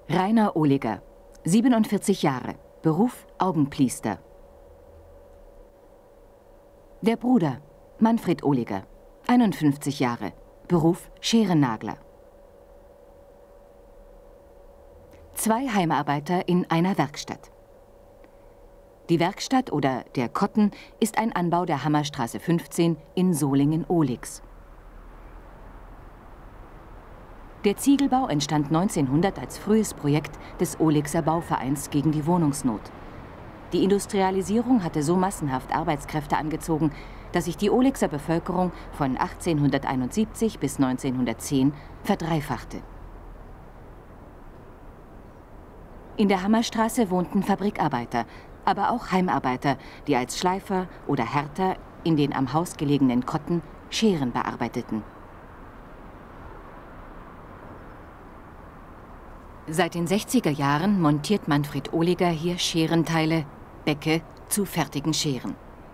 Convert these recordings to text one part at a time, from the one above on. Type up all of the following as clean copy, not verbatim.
Rainer Ohliger, 47 Jahre, Beruf Augenpliester. Der Bruder, Manfred Ohliger, 51 Jahre, Beruf Scherennagler. 2 Heimarbeiter in einer Werkstatt. Die Werkstatt oder der Kotten ist ein Anbau der Hammerstraße 15 in Solingen-Ohlix. Der Ziegelbau entstand 1900 als frühes Projekt des Ohlixer Bauvereins gegen die Wohnungsnot. Die Industrialisierung hatte so massenhaft Arbeitskräfte angezogen, dass sich die Ohlixer Bevölkerung von 1871 bis 1910 verdreifachte. In der Hammerstraße wohnten Fabrikarbeiter, aber auch Heimarbeiter, die als Schleifer oder Härter in den am Haus gelegenen Kotten Scheren bearbeiteten. Seit den 60er Jahren montiert Manfred Ohliger hier Scherenteile, Bäcke zu fertigen Scheren.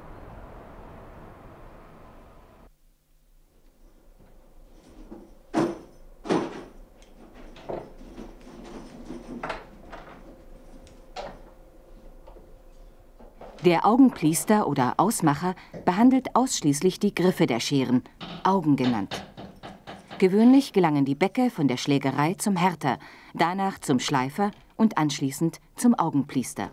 Der Augenpliester oder Ausmacher behandelt ausschließlich die Griffe der Scheren, Augen genannt. Gewöhnlich gelangen die Bäcke von der Schlägerei zum Härter, danach zum Schleifer und anschließend zum Augenpliester.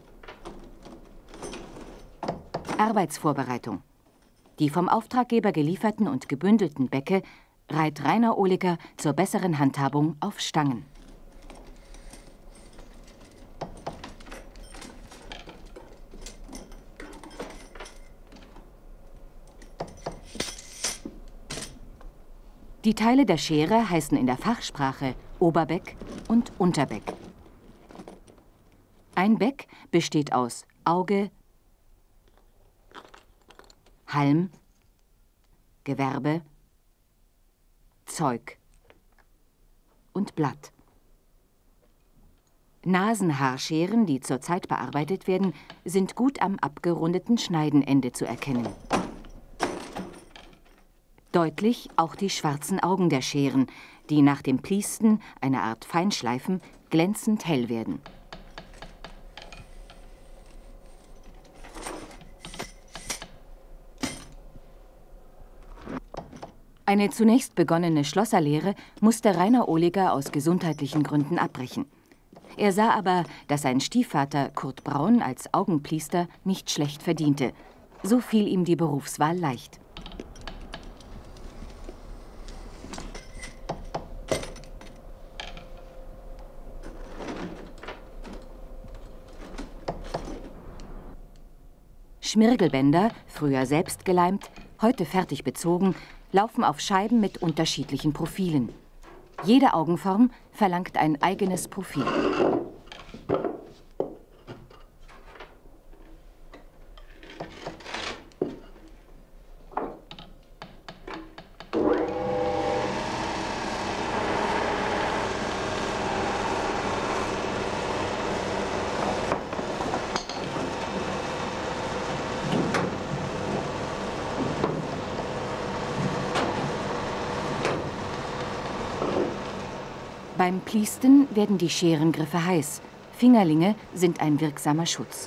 Arbeitsvorbereitung. Die vom Auftraggeber gelieferten und gebündelten Bäcke reiht Rainer Ohliger zur besseren Handhabung auf Stangen. Die Teile der Schere heißen in der Fachsprache Oberbäck und Unterbäck. Ein Bäck besteht aus Auge, Halm, Gewerbe, Zeug und Blatt. Nasenhaarscheren, die zurzeit bearbeitet werden, sind gut am abgerundeten Schneidenende zu erkennen. Deutlich auch die schwarzen Augen der Scheren, die nach dem Pliesten, eine Art Feinschleifen, glänzend hell werden. Eine zunächst begonnene Schlosserlehre musste Rainer Ohliger aus gesundheitlichen Gründen abbrechen. Er sah aber, dass sein Stiefvater Kurt Braun als Augenpliester nicht schlecht verdiente. So fiel ihm die Berufswahl leicht. Schmirgelbänder, früher selbst geleimt, heute fertig bezogen, laufen auf Scheiben mit unterschiedlichen Profilen. Jede Augenform verlangt ein eigenes Profil. Beim Pliesten werden die Scherengriffe heiß. Fingerlinge sind ein wirksamer Schutz.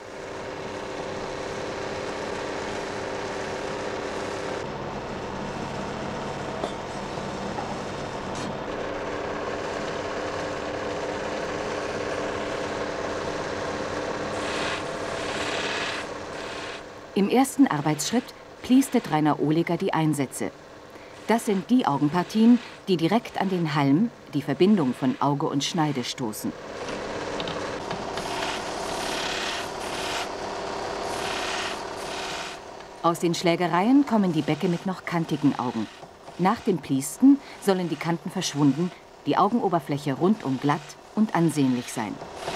Im ersten Arbeitsschritt pliestet Rainer Ohliger die Einsätze. Das sind die Augenpartien, die direkt an den Halm, die Verbindung von Auge und Schneide, stoßen. Aus den Schlägereien kommen die Bäcke mit noch kantigen Augen. Nach dem Pliesten sollen die Kanten verschwunden, die Augenoberfläche rundum glatt und ansehnlich sein.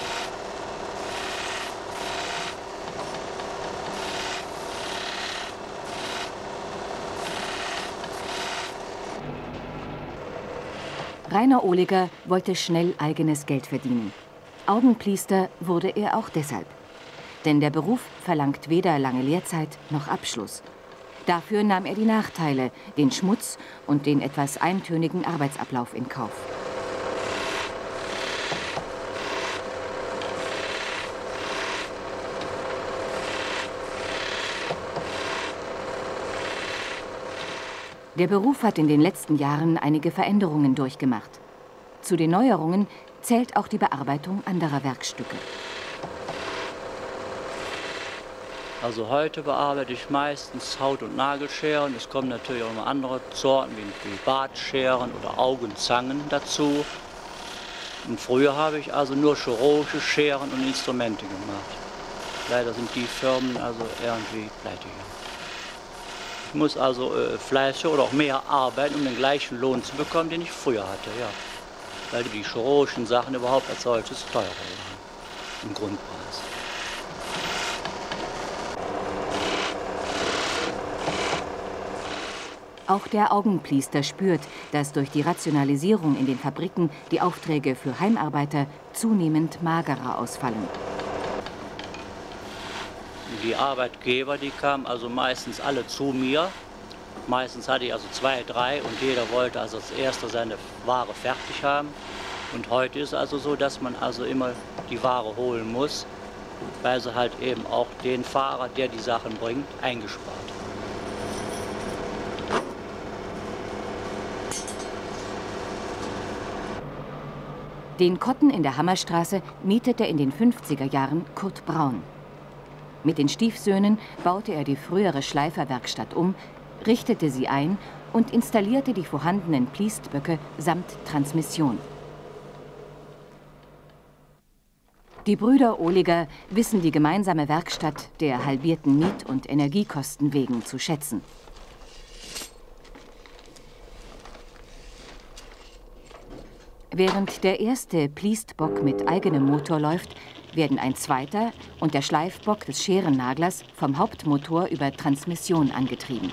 Rainer Ohliger wollte schnell eigenes Geld verdienen. Augenpliester wurde er auch deshalb. Denn der Beruf verlangt weder lange Lehrzeit noch Abschluss. Dafür nahm er die Nachteile, den Schmutz und den etwas eintönigen Arbeitsablauf in Kauf. Der Beruf hat in den letzten Jahren einige Veränderungen durchgemacht. Zu den Neuerungen zählt auch die Bearbeitung anderer Werkstücke. Also heute bearbeite ich meistens Haut- und Nagelscheren. Es kommen natürlich auch noch andere Sorten wie Bartscheren oder Augenzangen dazu. Und früher habe ich also nur chirurgische Scheren und Instrumente gemacht. Leider sind die Firmen also irgendwie pleite gegangen. Ich muss also fleißiger oder auch mehr arbeiten, um den gleichen Lohn zu bekommen, den ich früher hatte, ja. Weil die chirurgischen Sachen überhaupt als solches teurer waren im Grundpreis. Auch der Augenpliester spürt, dass durch die Rationalisierung in den Fabriken die Aufträge für Heimarbeiter zunehmend magerer ausfallen. Die Arbeitgeber, die kamen also meistens alle zu mir. Meistens hatte ich also 2, 3 und jeder wollte also als Erster seine Ware fertig haben. Und heute ist es also so, dass man also immer die Ware holen muss, weil sie halt eben auch den Fahrer, der die Sachen bringt, eingespart haben. Den Kotten in der Hammerstraße mietete in den 50er Jahren Kurt Braun. Mit den Stiefsöhnen baute er die frühere Schleiferwerkstatt um, richtete sie ein und installierte die vorhandenen Pliestböcke samt Transmission. Die Brüder Ohliger wissen die gemeinsame Werkstatt der halbierten Miet- und Energiekosten wegen zu schätzen. Während der erste Pliestbock mit eigenem Motor läuft, werden ein zweiter und der Schleifbock des Scherennaglers vom Hauptmotor über Transmission angetrieben.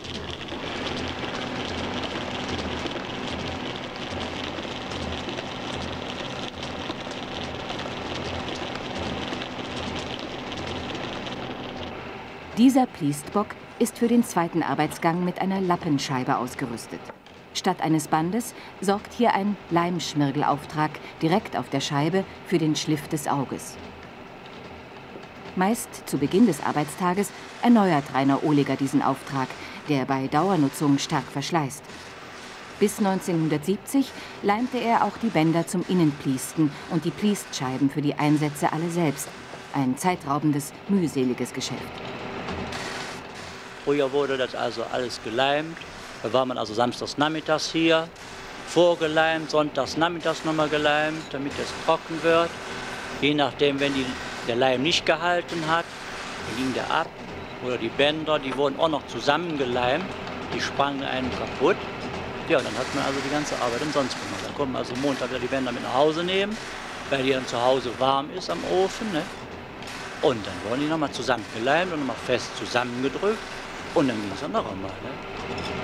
Dieser Pliestbock ist für den zweiten Arbeitsgang mit einer Lappenscheibe ausgerüstet. Statt eines Bandes sorgt hier ein Leimschmirgelauftrag direkt auf der Scheibe für den Schliff des Auges. Meist zu Beginn des Arbeitstages erneuert Rainer Ohliger diesen Auftrag, der bei Dauernutzung stark verschleißt. Bis 1970 leimte er auch die Bänder zum Innenpliesten und die Pliestscheiben für die Einsätze alle selbst. Ein zeitraubendes, mühseliges Geschäft. Früher wurde das also alles geleimt. Da war man also samstags nachmittags hier, vorgeleimt, sonntags nachmittags nochmal geleimt, damit es trocken wird. Je nachdem, wenn der Leim nicht gehalten hat, dann ging der ab. Oder die Bänder, die wurden auch noch zusammengeleimt, die sprangen einem kaputt. Ja, dann hat man also die ganze Arbeit umsonst gemacht. Da konnte man also Montag wieder die Bänder mit nach Hause nehmen, weil die dann zu Hause warm ist am Ofen. Ne? Und dann wurden die nochmal zusammengeleimt und nochmal fest zusammengedrückt. Und dann ging es dann noch einmal. Ne?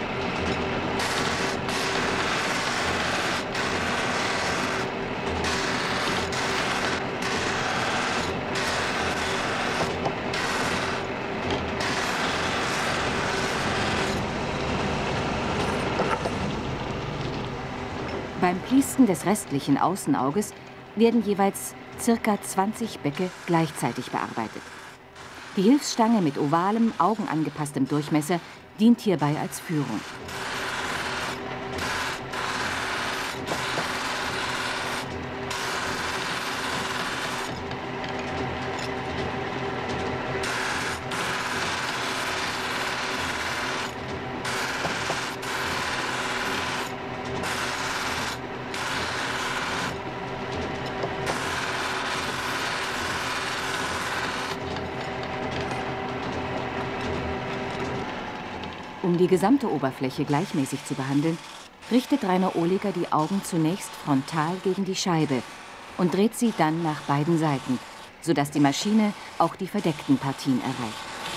Beim Pliesten des restlichen Außenauges werden jeweils ca. 20 Bäcke gleichzeitig bearbeitet. Die Hilfsstange mit ovalem, augenangepasstem Durchmesser dient hierbei als Führung. Um die gesamte Oberfläche gleichmäßig zu behandeln, richtet Rainer Ohliger die Augen zunächst frontal gegen die Scheibe und dreht sie dann nach beiden Seiten, sodass die Maschine auch die verdeckten Partien erreicht.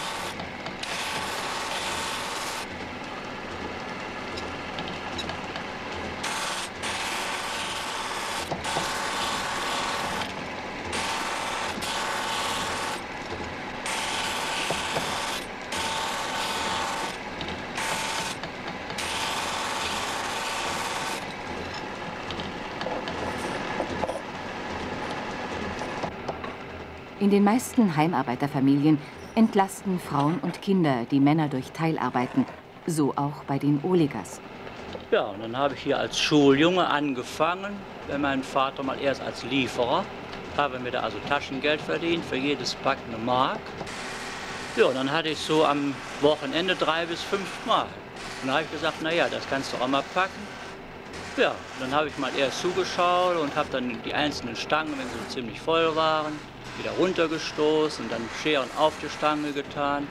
In den meisten Heimarbeiterfamilien entlasten Frauen und Kinder die Männer durch Teilarbeiten, so auch bei den Ohligers. Ja, und dann habe ich hier als Schuljunge angefangen, bei meinem Vater mal erst als Lieferer. Habe mir da also Taschengeld verdient, für jedes Pack eine Mark. Ja, und dann hatte ich so am Wochenende 3 bis 5 Mark. Und dann habe ich gesagt, naja, das kannst du auch mal packen. Ja, dann habe ich mal erst zugeschaut und habe dann die einzelnen Stangen, wenn sie so ziemlich voll waren, wieder runtergestoßen und dann Scheren auf die Stange getan.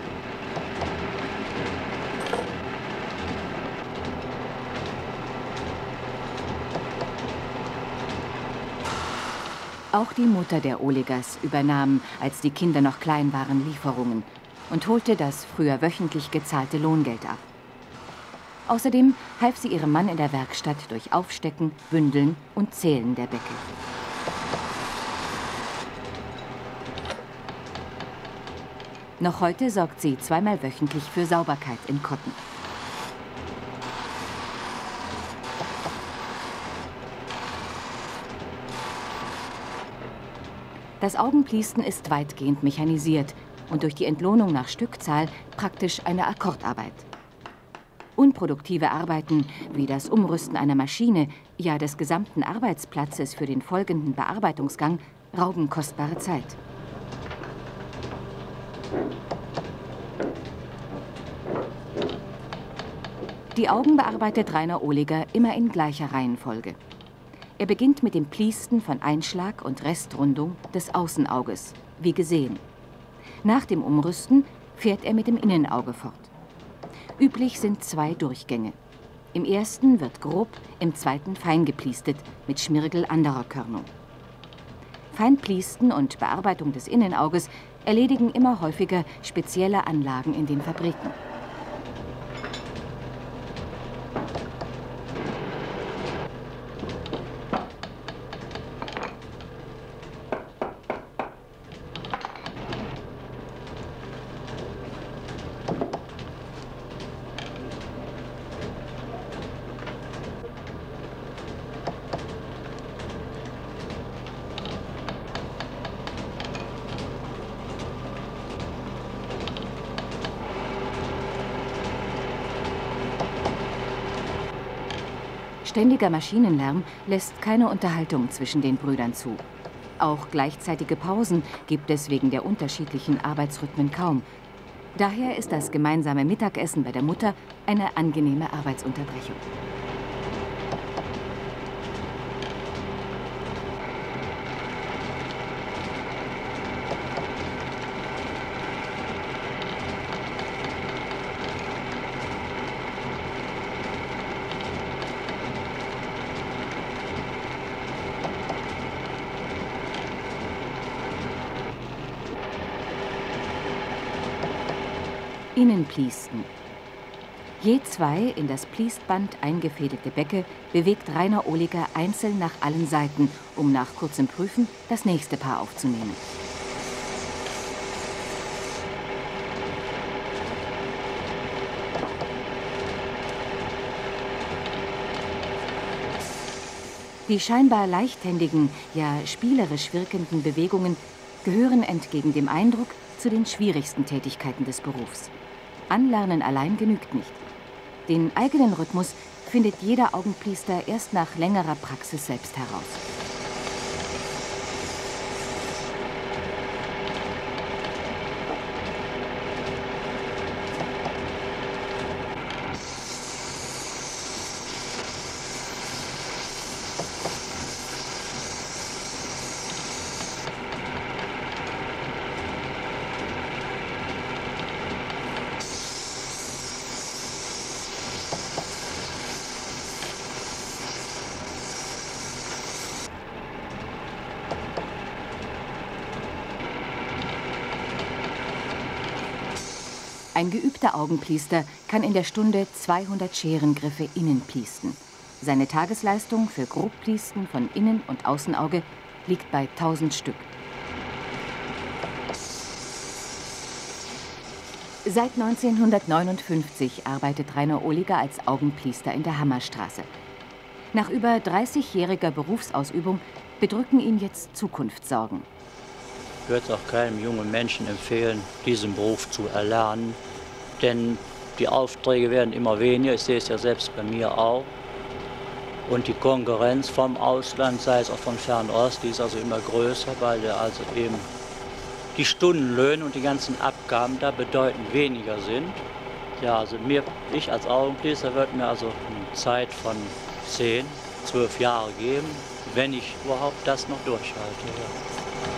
Auch die Mutter der Olegers übernahm, als die Kinder noch klein waren, Lieferungen und holte das früher wöchentlich gezahlte Lohngeld ab. Außerdem half sie ihrem Mann in der Werkstatt durch Aufstecken, Bündeln und Zählen der Bäcke. Noch heute sorgt sie zweimal wöchentlich für Sauberkeit in Kotten. Das Augenpliesten ist weitgehend mechanisiert und durch die Entlohnung nach Stückzahl praktisch eine Akkordarbeit. Unproduktive Arbeiten wie das Umrüsten einer Maschine, ja des gesamten Arbeitsplatzes für den folgenden Bearbeitungsgang, rauben kostbare Zeit. Die Augen bearbeitet Rainer Oleger immer in gleicher Reihenfolge. Er beginnt mit dem Pliesten von Einschlag und Restrundung des Außenauges, wie gesehen. Nach dem Umrüsten fährt er mit dem Innenauge fort. Üblich sind 2 Durchgänge. Im ersten wird grob, im zweiten fein gepliestet, mit Schmirgel anderer Körnung. Feinpliesten und Bearbeitung des Innenauges erledigen immer häufiger spezielle Anlagen in den Fabriken. Ständiger Maschinenlärm lässt keine Unterhaltung zwischen den Brüdern zu. Auch gleichzeitige Pausen gibt es wegen der unterschiedlichen Arbeitsrhythmen kaum. Daher ist das gemeinsame Mittagessen bei der Mutter eine angenehme Arbeitsunterbrechung. Innenpliesten. Je 2 in das Pliestband eingefädelte Bäcke bewegt Rainer Oleger einzeln nach allen Seiten, um nach kurzem Prüfen das nächste Paar aufzunehmen. Die scheinbar leichthändigen, ja spielerisch wirkenden Bewegungen gehören entgegen dem Eindruck zu den schwierigsten Tätigkeiten des Berufs. Anlernen allein genügt nicht. Den eigenen Rhythmus findet jeder Augenpliester erst nach längerer Praxis selbst heraus. Ein geübter Augenpliester kann in der Stunde 200 Scherengriffe innen pliesten. Seine Tagesleistung für Grobpliesten von Innen- und Außenauge liegt bei 1000 Stück. Seit 1959 arbeitet Rainer Oleger als Augenpliester in der Hammerstraße. Nach über 30-jähriger Berufsausübung bedrücken ihn jetzt Zukunftssorgen. Ich würde es auch keinem jungen Menschen empfehlen, diesen Beruf zu erlernen. Denn Die Aufträge werden immer weniger, ich sehe es ja selbst bei mir auch. Und die Konkurrenz vom Ausland, sei es auch von Fernost, die ist also immer größer, weil also eben die Stundenlöhne und die ganzen Abgaben da bedeutend weniger sind. Ja, also ich als Augenbläser würde mir also eine Zeit von 10, 12 Jahre geben, wenn ich überhaupt das noch durchhalte. Ja.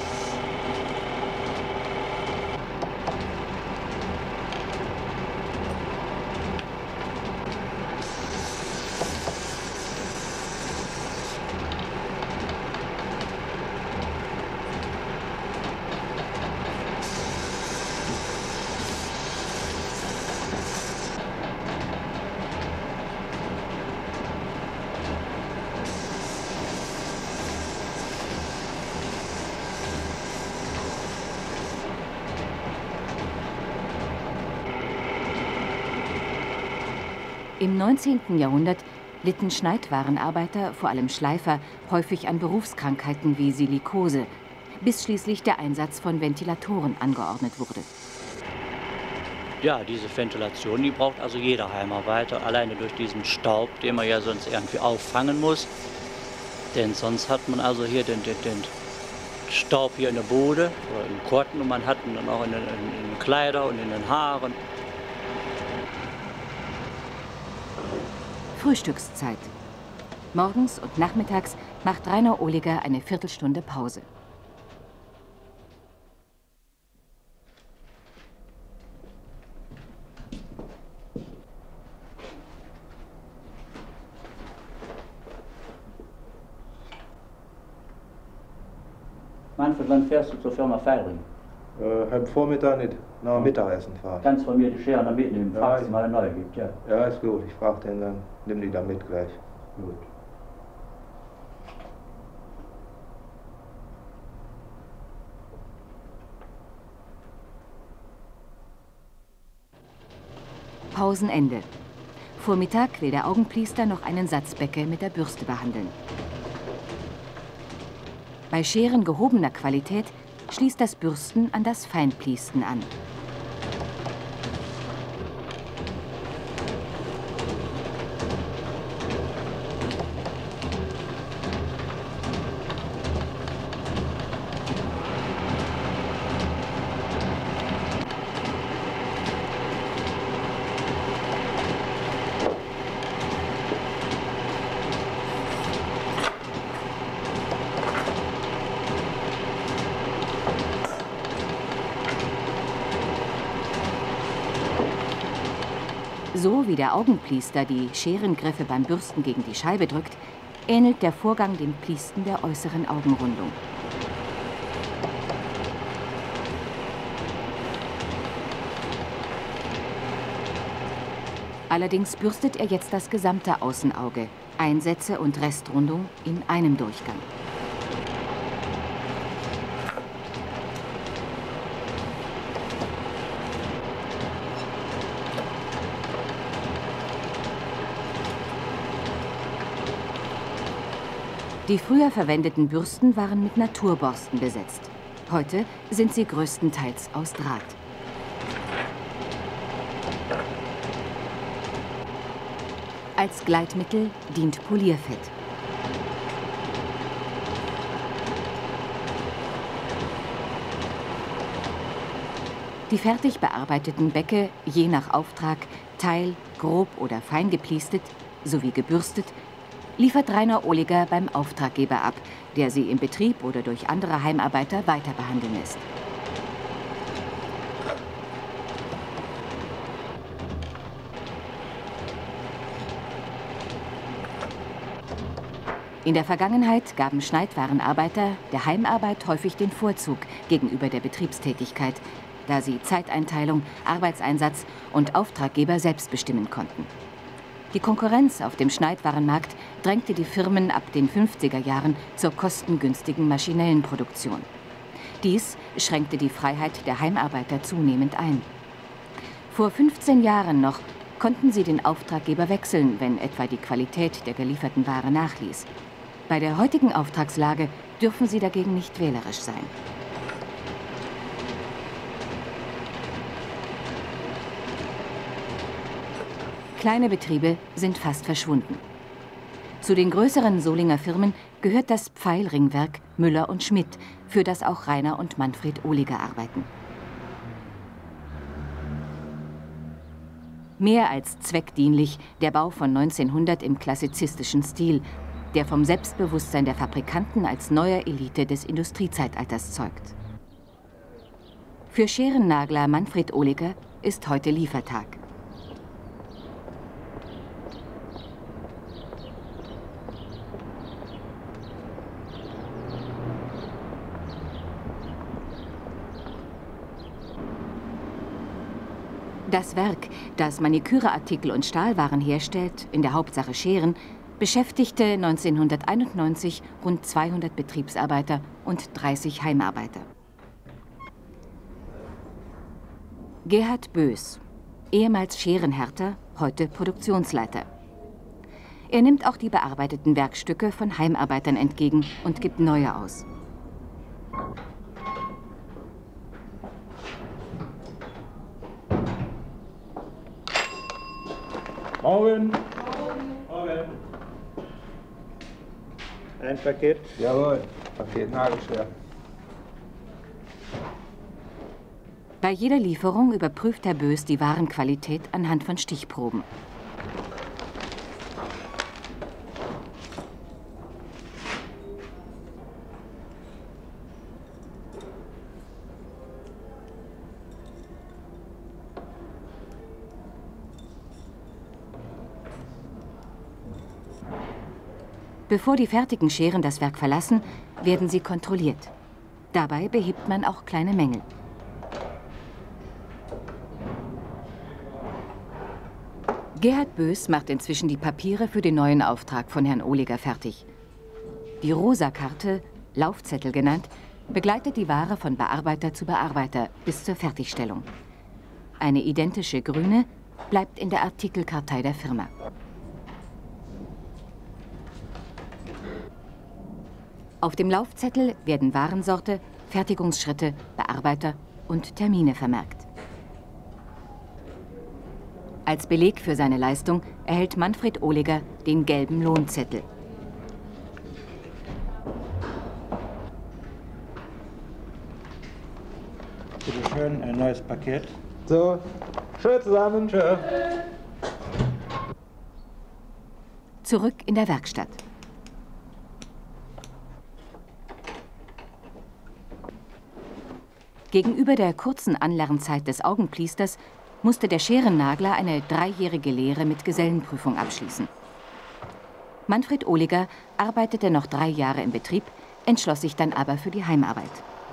Im 19. Jahrhundert litten Schneidwarenarbeiter, vor allem Schleifer, häufig an Berufskrankheiten wie Silikose, bis schließlich der Einsatz von Ventilatoren angeordnet wurde. Ja, diese Ventilation, die braucht also jeder Heimarbeiter, alleine durch diesen Staub, den man ja sonst irgendwie auffangen muss. Denn sonst hat man also hier den Staub hier in der Bude oder im Kotten und man hat ihn dann auch in den Kleidern und in den Haaren. Frühstückszeit. Morgens und nachmittags macht Rainer Ohliger eine Viertelstunde Pause. Manfred, wann fährst du zur Firma Feiring? Heute Vormittag nicht, nach Mittagessen fahren. Kannst von mir die Schere dann mitnehmen, falls es mal eine neue gibt, ja. Ja, ist gut, ich frage den dann, nimm die dann mit gleich. Gut. Pausenende. Vor Mittag will der Augenpriester noch einen Satzbecke mit der Bürste behandeln. Bei Scheren gehobener Qualität schließt das Bürsten an das Feinpliesten an. So wie der Augenpliester die Scherengriffe beim Bürsten gegen die Scheibe drückt, ähnelt der Vorgang dem Pliesten der äußeren Augenrundung. Allerdings bürstet er jetzt das gesamte Außenauge, Einsätze und Restrundung in einem Durchgang. Die früher verwendeten Bürsten waren mit Naturborsten besetzt. Heute sind sie größtenteils aus Draht. Als Gleitmittel dient Polierfett. Die fertig bearbeiteten Becke, je nach Auftrag, teil-, grob oder fein gepliestet sowie gebürstet, liefert Rainer Ohliger beim Auftraggeber ab, der sie im Betrieb oder durch andere Heimarbeiter weiter behandeln lässt. In der Vergangenheit gaben Schneidwarenarbeiter der Heimarbeit häufig den Vorzug gegenüber der Betriebstätigkeit, da sie Zeiteinteilung, Arbeitseinsatz und Auftraggeber selbst bestimmen konnten. Die Konkurrenz auf dem Schneidwarenmarkt drängte die Firmen ab den 50er Jahren zur kostengünstigen maschinellen Produktion. Dies schränkte die Freiheit der Heimarbeiter zunehmend ein. Vor 15 Jahren noch konnten sie den Auftraggeber wechseln, wenn etwa die Qualität der gelieferten Ware nachließ. Bei der heutigen Auftragslage dürfen sie dagegen nicht wählerisch sein. Kleine Betriebe sind fast verschwunden. Zu den größeren Solinger Firmen gehört das Pfeilringwerk Müller und Schmidt, für das auch Rainer und Manfred Ohliger arbeiten. Mehr als zweckdienlich der Bau von 1900 im klassizistischen Stil, der vom Selbstbewusstsein der Fabrikanten als neuer Elite des Industriezeitalters zeugt. Für Scherennagler Manfred Ohliger ist heute Liefertag. Das Werk, das Maniküreartikel und Stahlwaren herstellt, in der Hauptsache Scheren, beschäftigte 1991 rund 200 Betriebsarbeiter und 30 Heimarbeiter. Gerhard Bös, ehemals Scherenhärter, heute Produktionsleiter. Er nimmt auch die bearbeiteten Werkstücke von Heimarbeitern entgegen und gibt neue aus. Morgen. Morgen. Ein Paket? Jawohl, Paket Nagelschwer. Bei jeder Lieferung überprüft Herr Bös die Warenqualität anhand von Stichproben. Bevor die fertigen Scheren das Werk verlassen, werden sie kontrolliert. Dabei behebt man auch kleine Mängel. Gerhard Bös macht inzwischen die Papiere für den neuen Auftrag von Herrn Ohliger fertig. Die rosa Karte, Laufzettel genannt, begleitet die Ware von Bearbeiter zu Bearbeiter bis zur Fertigstellung. Eine identische grüne bleibt in der Artikelkartei der Firma. Auf dem Laufzettel werden Warensorte, Fertigungsschritte, Bearbeiter und Termine vermerkt. Als Beleg für seine Leistung erhält Manfred Ohliger den gelben Lohnzettel. Bitte schön, ein neues Paket. So, schön zusammen. Tschö. Zurück in der Werkstatt. Gegenüber der kurzen Anlernzeit des Augenpliesters musste der Scherennagler eine 3-jährige Lehre mit Gesellenprüfung abschließen. Manfred Ohliger arbeitete noch 3 Jahre im Betrieb, entschloss sich dann aber für die Heimarbeit.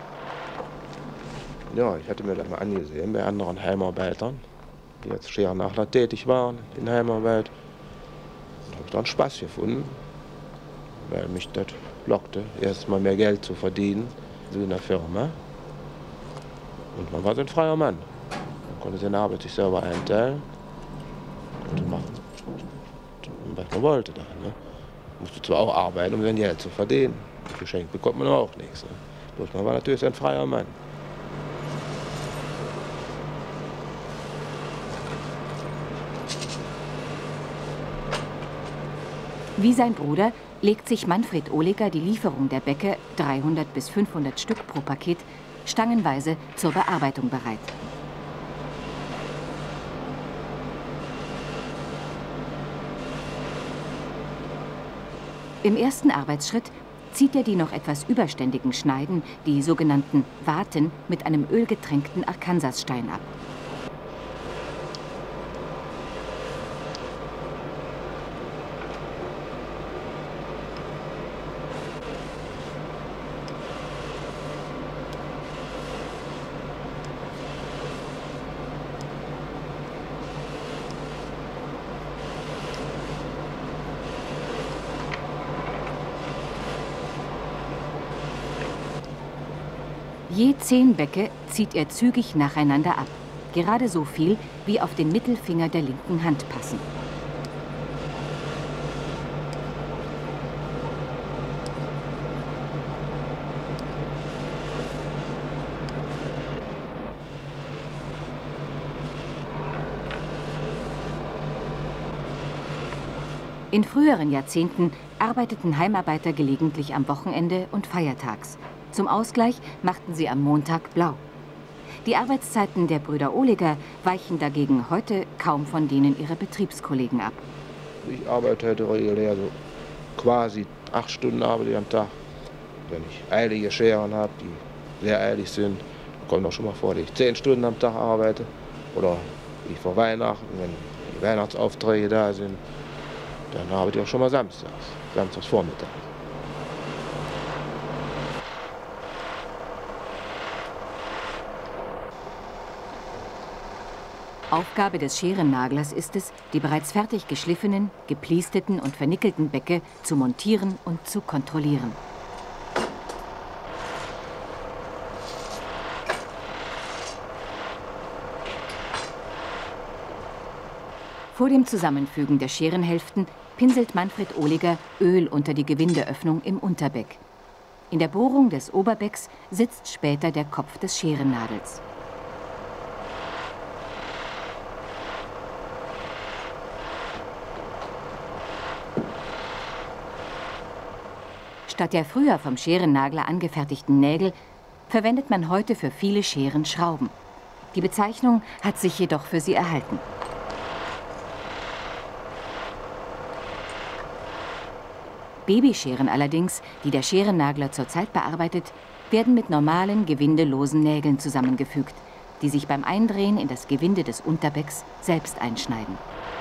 Ja, ich hatte mir das mal angesehen bei anderen Heimarbeitern, die als Scherennagler tätig waren in Heimarbeit. Da habe ich dann Spaß gefunden, weil mich das lockte, erst mal mehr Geld zu verdienen, so in der Firma. Und man war so ein freier Mann. Man konnte seine Arbeit sich selber einteilen, konnte machen, was man wollte. Da, ne? Musste zwar auch arbeiten, um sein Geld zu verdienen. Geschenkt bekommt man auch nichts. Ne? Bloß man war natürlich ein freier Mann. Wie sein Bruder legt sich Manfred Ohliger die Lieferung der Bäcke, 300 bis 500 Stück pro Paket, stangenweise zur Bearbeitung bereit. Im ersten Arbeitsschritt zieht er die noch etwas überständigen Schneiden, die sogenannten Waten, mit einem ölgetränkten Arkansasstein ab. Je 10 Bäcke zieht er zügig nacheinander ab. Gerade so viel, wie auf den Mittelfinger der linken Hand passen. In früheren Jahrzehnten arbeiteten Heimarbeiter gelegentlich am Wochenende und feiertags. Zum Ausgleich machten sie am Montag blau. Die Arbeitszeiten der Brüder Ohliger weichen dagegen heute kaum von denen ihrer Betriebskollegen ab. Ich arbeite heute regulär so quasi 8 Stunden arbeite ich am Tag. Wenn ich eilige Scheren habe, die sehr eilig sind, kommt auch schon mal vor, dass ich 10 Stunden am Tag arbeite. Oder wie vor Weihnachten, wenn die Weihnachtsaufträge da sind, dann arbeite ich auch schon mal samstags Vormittag. Aufgabe des Scherennaglers ist es, die bereits fertig geschliffenen, gepliesteten und vernickelten Bäcke zu montieren und zu kontrollieren. Vor dem Zusammenfügen der Scherenhälften pinselt Manfred Ohliger Öl unter die Gewindeöffnung im Unterbeck. In der Bohrung des Oberbecks sitzt später der Kopf des Scherennagels. Statt der früher vom Scherennagler angefertigten Nägel verwendet man heute für viele Scheren Schrauben. Die Bezeichnung hat sich jedoch für sie erhalten. Babyscheren allerdings, die der Scherennagler zurzeit bearbeitet, werden mit normalen, gewindelosen Nägeln zusammengefügt, die sich beim Eindrehen in das Gewinde des Unterbecks selbst einschneiden.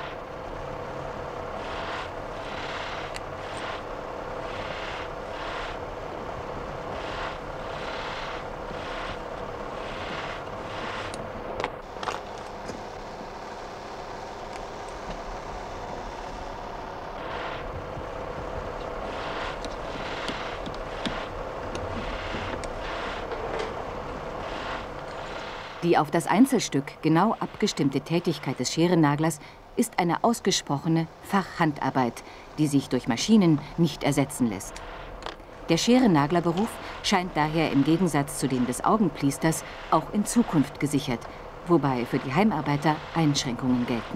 Die auf das Einzelstück genau abgestimmte Tätigkeit des Scherennaglers ist eine ausgesprochene Fachhandarbeit, die sich durch Maschinen nicht ersetzen lässt. Der Scherennaglerberuf scheint daher im Gegensatz zu dem des Augenpliesters auch in Zukunft gesichert, wobei für die Heimarbeiter Einschränkungen gelten.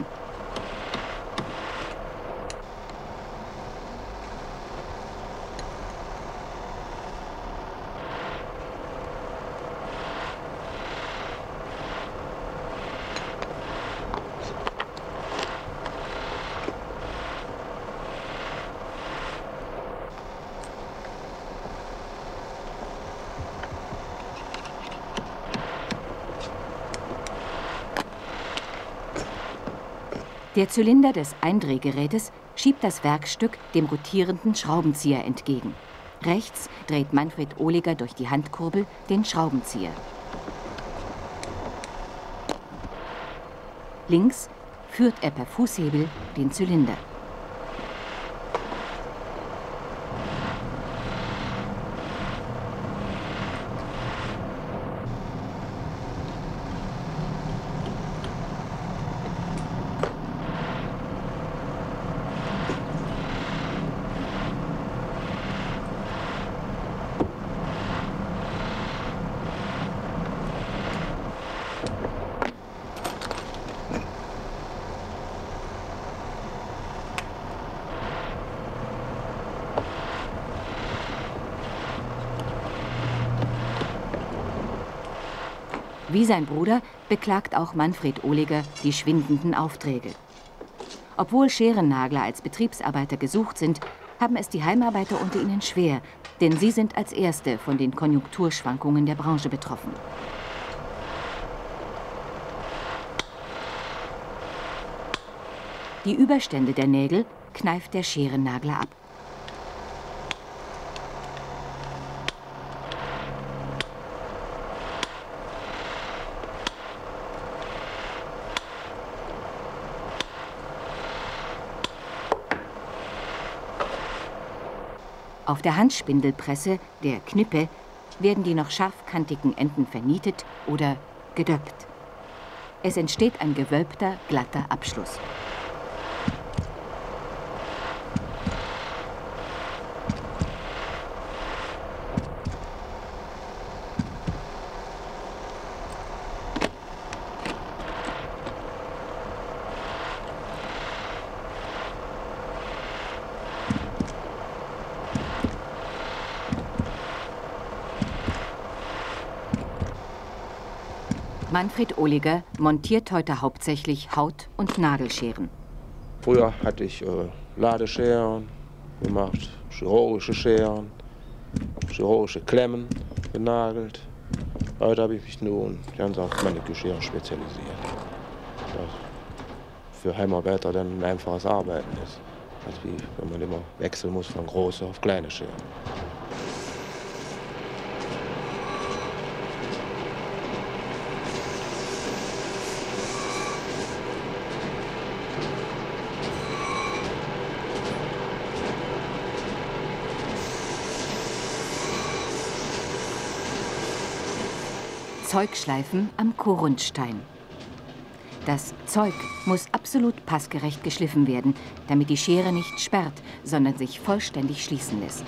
Der Zylinder des Eindrehgerätes schiebt das Werkstück dem rotierenden Schraubenzieher entgegen. Rechts dreht Manfred Ohliger durch die Handkurbel den Schraubenzieher. Links führt er per Fußhebel den Zylinder. Wie sein Bruder beklagt auch Manfred Ohliger die schwindenden Aufträge. Obwohl Scherennagler als Betriebsarbeiter gesucht sind, haben es die Heimarbeiter unter ihnen schwer, denn sie sind als Erste von den Konjunkturschwankungen der Branche betroffen. Die Überstände der Nägel kneift der Scherennagler ab. Auf der Handspindelpresse, der Knippe, werden die noch scharfkantigen Enden vernietet oder gedöppt. Es entsteht ein gewölbter, glatter Abschluss. Manfred Ohliger montiert heute hauptsächlich Haut- und Nagelscheren. Früher hatte ich Ladescheren gemacht, chirurgische Scheren, chirurgische Klemmen genagelt. Heute habe ich mich nun ganz auf Manikürscheren spezialisiert. Das für Heimarbeiter dann ein einfaches Arbeiten ist. Als wie wenn man immer wechseln muss von große auf kleine Scheren. Zeugschleifen am Korundstein. Das Zeug muss absolut passgerecht geschliffen werden, damit die Schere nicht sperrt, sondern sich vollständig schließen lässt.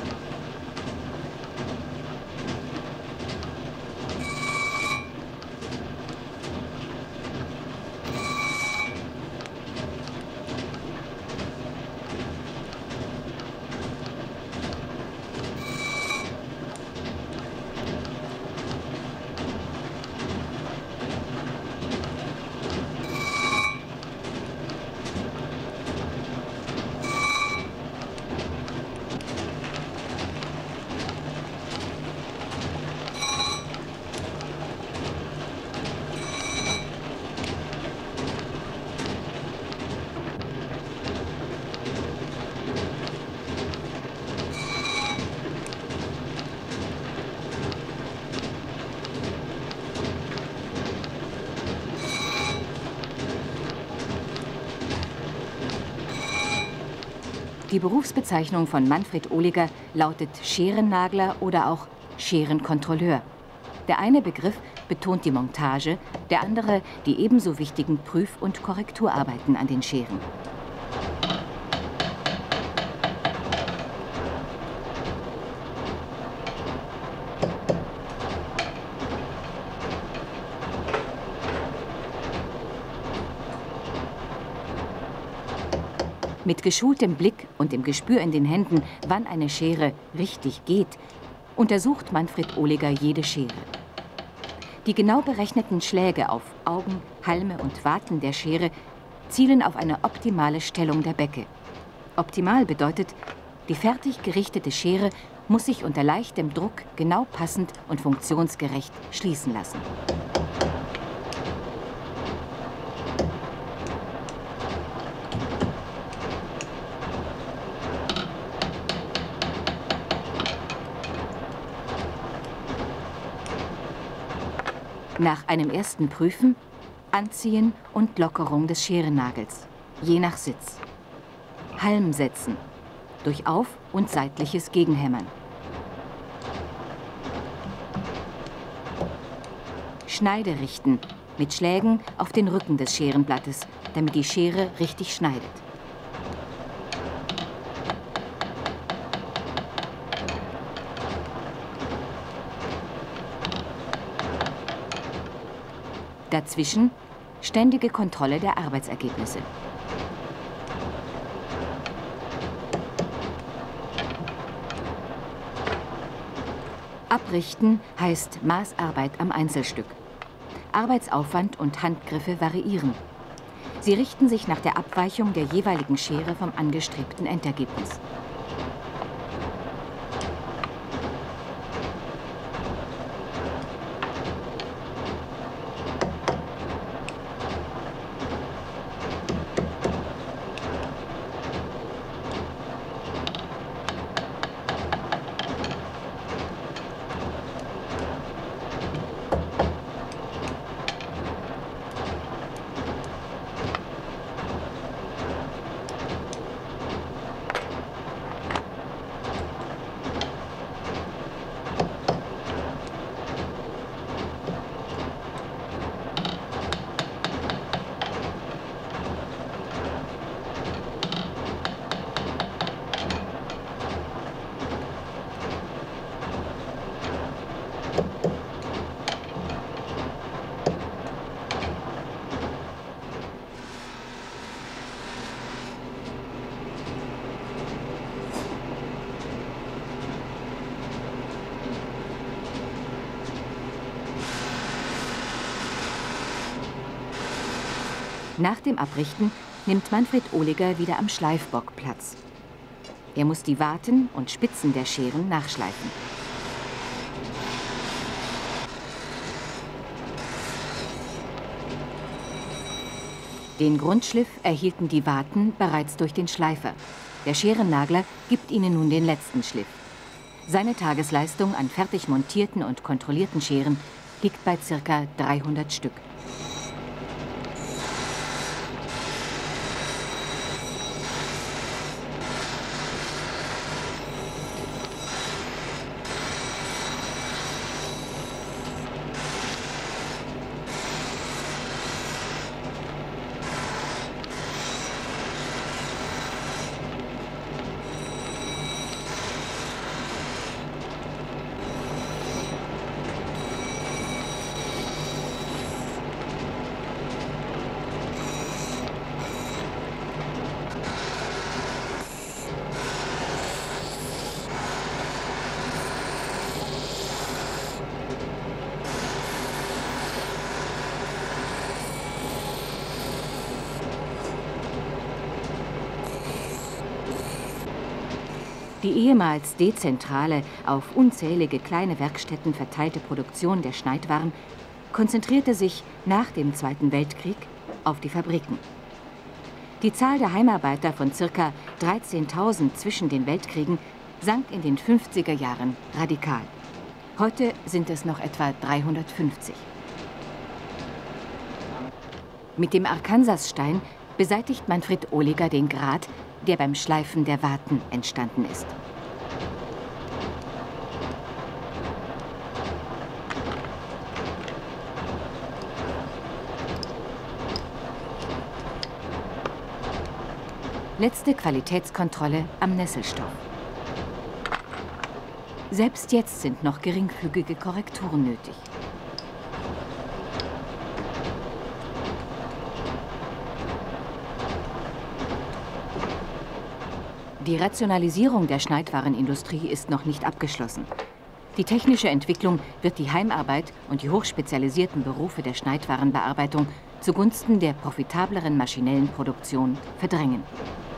Die Berufsbezeichnung von Manfred Ohliger lautet Scherennagler oder auch Scherenkontrolleur. Der eine Begriff betont die Montage, der andere die ebenso wichtigen Prüf- und Korrekturarbeiten an den Scheren. Mit geschultem Blick und dem Gespür in den Händen, wann eine Schere richtig geht, untersucht Manfred Ohliger jede Schere. Die genau berechneten Schläge auf Augen, Halme und Waten der Schere zielen auf eine optimale Stellung der Becke. Optimal bedeutet, die fertig gerichtete Schere muss sich unter leichtem Druck genau passend und funktionsgerecht schließen lassen. Nach einem ersten Prüfen, Anziehen und Lockerung des Scherennagels, je nach Sitz. Halm setzen, durch Auf- und seitliches Gegenhämmern. Schneide richten, mit Schlägen auf den Rücken des Scherenblattes, damit die Schere richtig schneidet. Dazwischen ständige Kontrolle der Arbeitsergebnisse. Abrichten heißt Maßarbeit am Einzelstück. Arbeitsaufwand und Handgriffe variieren. Sie richten sich nach der Abweichung der jeweiligen Schere vom angestrebten Endergebnis. Nach dem Abrichten nimmt Manfred Ohliger wieder am Schleifbock Platz. Er muss die Warten und Spitzen der Scheren nachschleifen. Den Grundschliff erhielten die Warten bereits durch den Schleifer. Der Scherennagler gibt ihnen nun den letzten Schliff. Seine Tagesleistung an fertig montierten und kontrollierten Scheren liegt bei ca. 300 Stück. Die ehemals dezentrale, auf unzählige kleine Werkstätten verteilte Produktion der Schneidwaren konzentrierte sich nach dem Zweiten Weltkrieg auf die Fabriken. Die Zahl der Heimarbeiter von ca. 13.000 zwischen den Weltkriegen sank in den 50er Jahren radikal. Heute sind es noch etwa 350. Mit dem Arkansasstein beseitigt Manfred Ohliger den Grat, der beim Schleifen der Warten entstanden ist. Letzte Qualitätskontrolle am Nesselstoff. Selbst jetzt sind noch geringfügige Korrekturen nötig. Die Rationalisierung der Schneidwarenindustrie ist noch nicht abgeschlossen. Die technische Entwicklung wird die Heimarbeit und die hochspezialisierten Berufe der Schneidwarenbearbeitung zugunsten der profitableren maschinellen Produktion verdrängen.